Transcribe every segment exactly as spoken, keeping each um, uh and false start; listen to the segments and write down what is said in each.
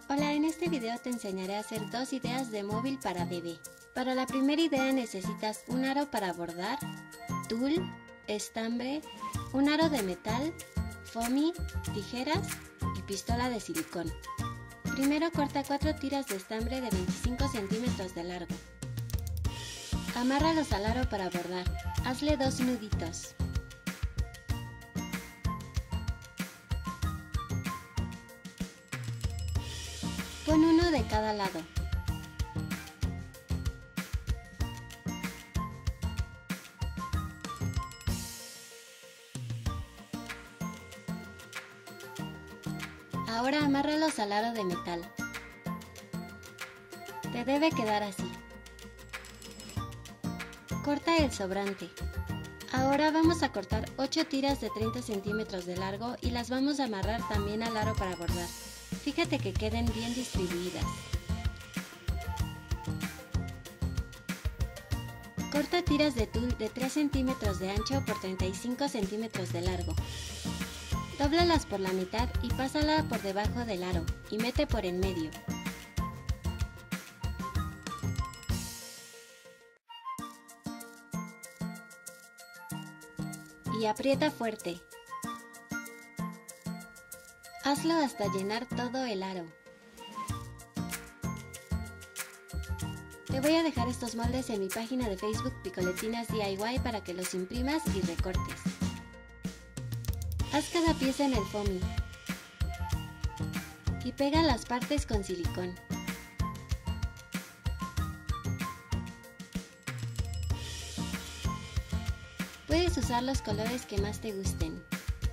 Hola, en este video te enseñaré a hacer dos ideas de móvil para bebé. Para la primera idea necesitas un aro para bordar, tul, estambre, un aro de metal, foamy, tijeras y pistola de silicón. Primero corta cuatro tiras de estambre de veinticinco centímetros de largo. Amárralos al aro para bordar. Hazle dos nuditos. Pon uno de cada lado. Ahora amárralos al aro de metal. Te debe quedar así. Corta el sobrante. Ahora vamos a cortar ocho tiras de treinta centímetros de largo y las vamos a amarrar también al aro para bordar. Fíjate que queden bien distribuidas. Corta tiras de tul de tres centímetros de ancho por treinta y cinco centímetros de largo. Dóblalas por la mitad y pásala por debajo del aro y mete por en medio. Y aprieta fuerte. Hazlo hasta llenar todo el aro. Te voy a dejar estos moldes en mi página de Facebook Picoletinas D I Y para que los imprimas y recortes. Haz cada pieza en el foamy y pega las partes con silicón. Puedes usar los colores que más te gusten.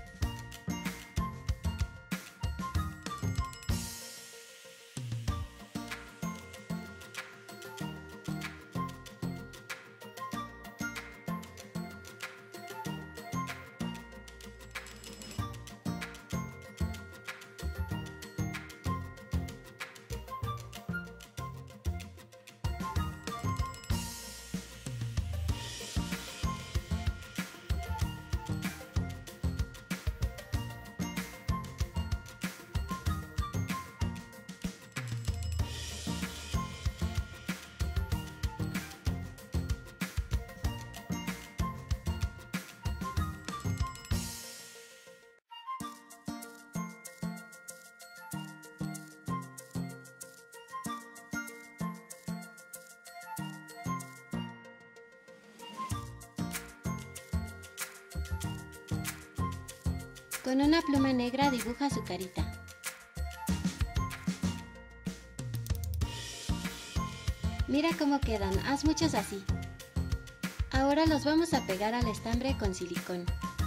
Con una pluma negra dibuja su carita. Mira cómo quedan, haz muchos así. Ahora los vamos a pegar al estambre con silicón.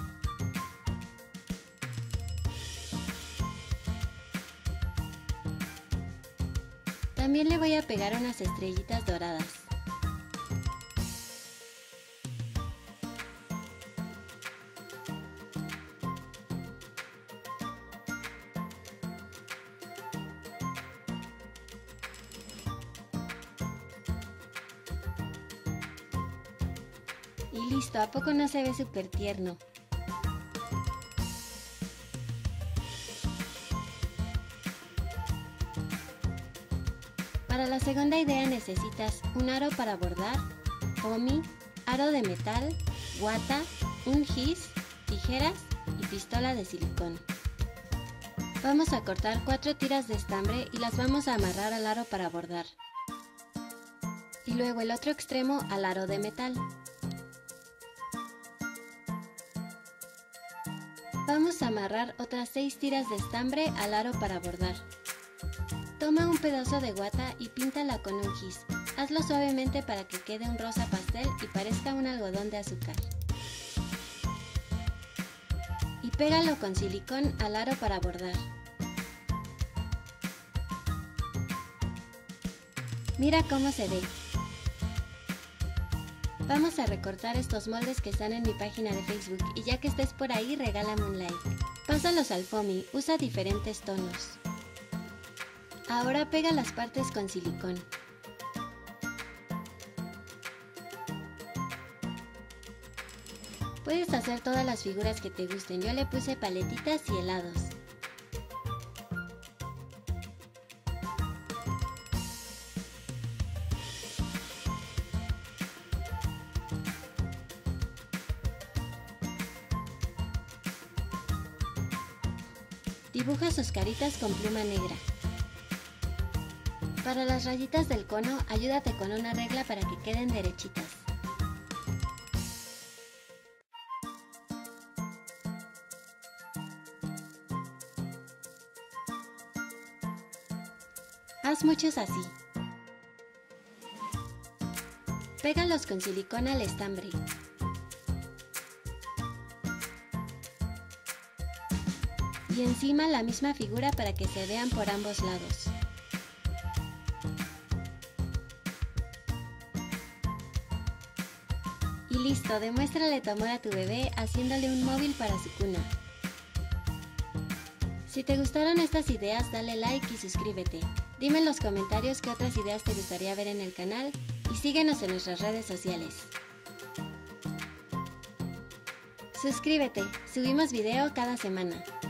También le voy a pegar unas estrellitas doradas. Y listo, ¿a poco no se ve súper tierno? Para la segunda idea necesitas un aro para bordar, foamy, aro de metal, guata, un gis, tijeras y pistola de silicón. Vamos a cortar cuatro tiras de estambre y las vamos a amarrar al aro para bordar. Y luego el otro extremo al aro de metal. Vamos a amarrar otras seis tiras de estambre al aro para bordar. Toma un pedazo de guata y píntala con un gis. Hazlo suavemente para que quede un rosa pastel y parezca un algodón de azúcar. Y pégalo con silicón al aro para bordar. Mira cómo se ve. Vamos a recortar estos moldes que están en mi página de Facebook y ya que estés por ahí, regálame un like. Pásalos al foamy, usa diferentes tonos. Ahora pega las partes con silicón. Puedes hacer todas las figuras que te gusten, yo le puse paletitas y helados. Dibuja sus caritas con pluma negra. Para las rayitas del cono, ayúdate con una regla para que queden derechitas. Haz muchos así. Pégalos con silicona al estambre. Y encima la misma figura para que se vean por ambos lados. Y listo, demuéstrale tu amor a tu bebé haciéndole un móvil para su cuna. Si te gustaron estas ideas, dale like y suscríbete. Dime en los comentarios qué otras ideas te gustaría ver en el canal y síguenos en nuestras redes sociales. Suscríbete, subimos video cada semana.